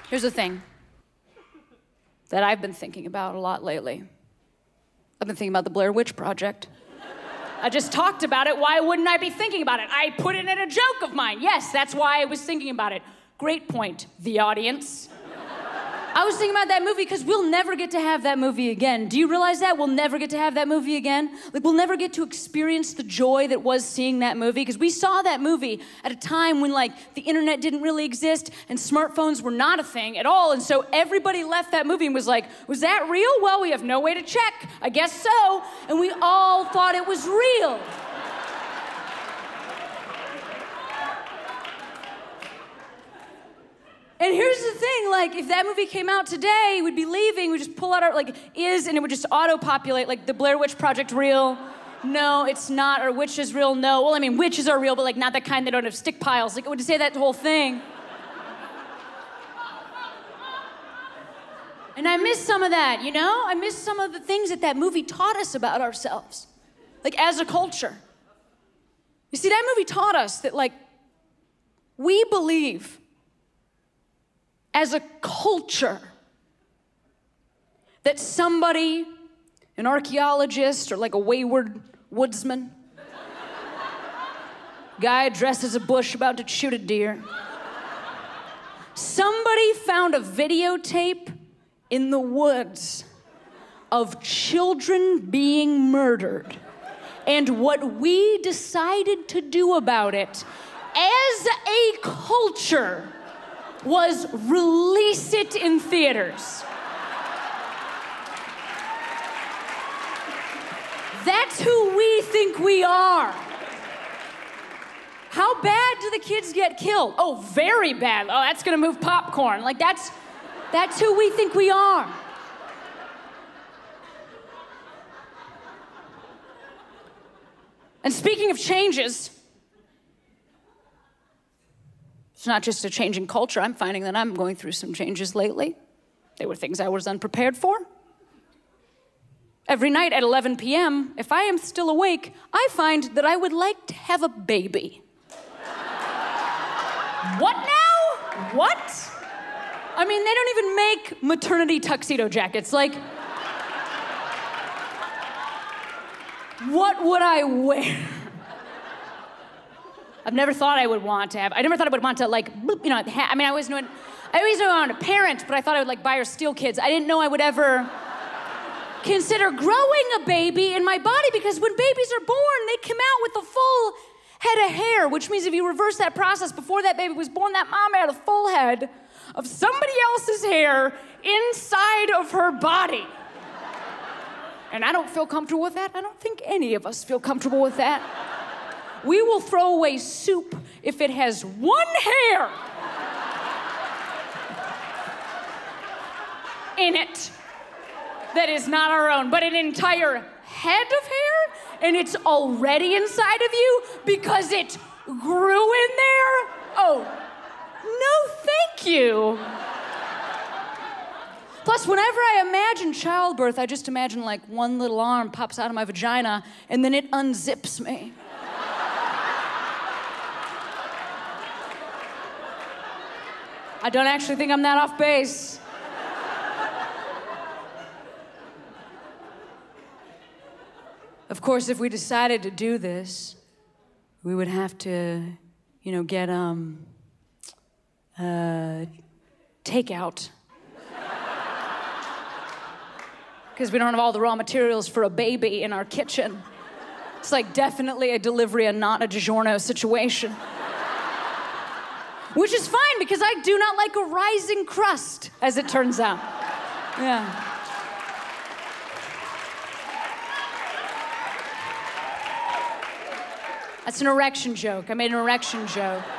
Here's the thing that I've been thinking about a lot lately. I've been thinking about the Blair Witch Project. I just talked about it. Why wouldn't I be thinking about it? I put it in a joke of mine. Yes, that's why I was thinking about it. Great point, the audience. I was thinking about that movie because we'll never get to have that movie again. Do you realize that? We'll never get to have that movie again. Like, we'll never get to experience the joy that was seeing that movie, because we saw that movie at a time when, like, the internet didn't really exist and smartphones were not a thing at all. And so everybody left that movie and was like, was that real? Well, we have no way to check. I guess so. And we all thought it was real. And here's the thing, like, if that movie came out today, we'd be leaving, we'd just pull out our, like, and it would just auto-populate, like, the Blair Witch Project real? No, it's not. Or witch is real? No. Well, I mean, witches are real, but, like, not the kind that don't have stick piles. Like, it would say that whole thing. And I miss some of that, you know? I miss some of the things that movie taught us about ourselves, like, as a culture. You see, that movie taught us that, like, we believe as a culture that somebody, an archaeologist or like a wayward woodsman, guy dressed as a bush about to shoot a deer, somebody found a videotape in the woods of children being murdered. And what we decided to do about it as a culture was release it in theaters. That's who we think we are. How bad do the kids get killed? Oh, very bad. Oh, that's gonna move popcorn. Like, that's who we think we are. And speaking of changes, it's not just a change in culture. I'm finding that I'm going through some changes lately. They were things I was unprepared for. Every night at 11 p.m., if I am still awake, I find that I would like to have a baby. What now? What? I mean, they don't even make maternity tuxedo jackets. Like, what would I wear? I've never thought I would want to have, I never thought I would want to, like, you know, I mean, I always knew I wanted a parent, but I thought I would, like, buy her Steel Kids. I didn't know I would ever consider growing a baby in my body, because when babies are born, they come out with a full head of hair, which means if you reverse that process, before that baby was born, that mom had a full head of somebody else's hair inside of her body. And I don't feel comfortable with that. I don't think any of us feel comfortable with that. We will throw away soup if it has one hair in it that is not our own, but an entire head of hair, and it's already inside of you because it grew in there? Oh, no thank you. Plus, whenever I imagine childbirth, I just imagine, like, one little arm pops out of my vagina and then it unzips me. I don't actually think I'm that off base. Of course, if we decided to do this, we would have to, you know, get, takeout. Because we don't have all the raw materials for a baby in our kitchen. It's like definitely a delivery and not a DiGiorno situation. Which is fine, because I do not like a rising crust, as it turns out. Yeah. That's an erection joke. I made an erection joke.